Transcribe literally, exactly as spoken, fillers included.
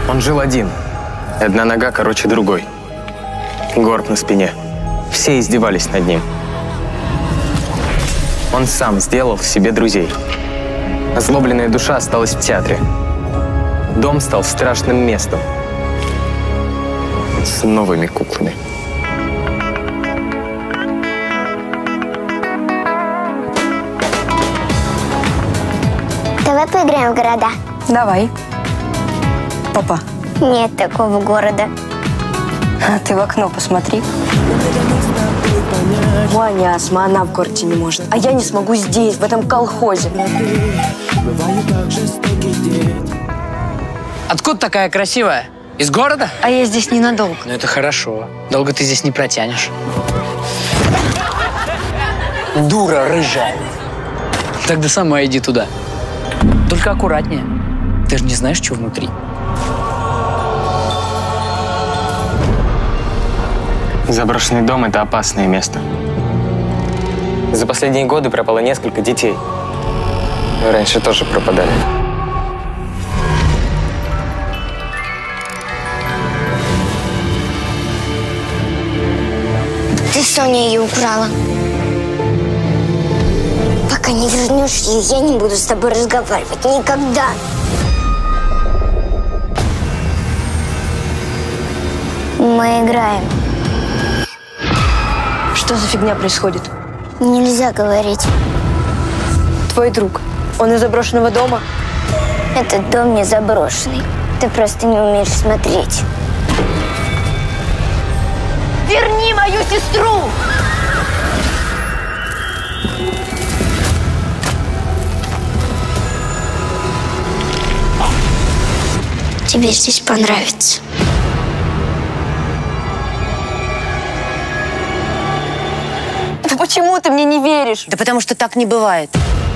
Он жил один. Одна нога короче другой. Горб на спине. Все издевались над ним. Он сам сделал себе друзей. Озлобленная душа осталась в театре. Дом стал страшным местом. С новыми куклами. Давай поиграем в города. Давай. Папа. Нет такого города. А ты в окно посмотри. Ваня Асма, она в городе не может. А я не смогу здесь, в этом колхозе. Откуда такая красивая? Из города? А я здесь ненадолго. Ну это хорошо. Долго ты здесь не протянешь. Дура рыжая. Тогда сама иди туда. Только аккуратнее. Ты же не знаешь, что внутри. Заброшенный дом – это опасное место. За последние годы пропало несколько детей. Раньше тоже пропадали. Ты Соня ее украла. Пока не вернешь ее, я не буду с тобой разговаривать. Никогда. Мы играем. Что за фигня происходит? Нельзя говорить. Твой друг, он из заброшенного дома? Этот дом не заброшенный. Ты просто не умеешь смотреть. Верни мою сестру! Тебе здесь понравится. Да почему ты мне не веришь? Да потому что так не бывает.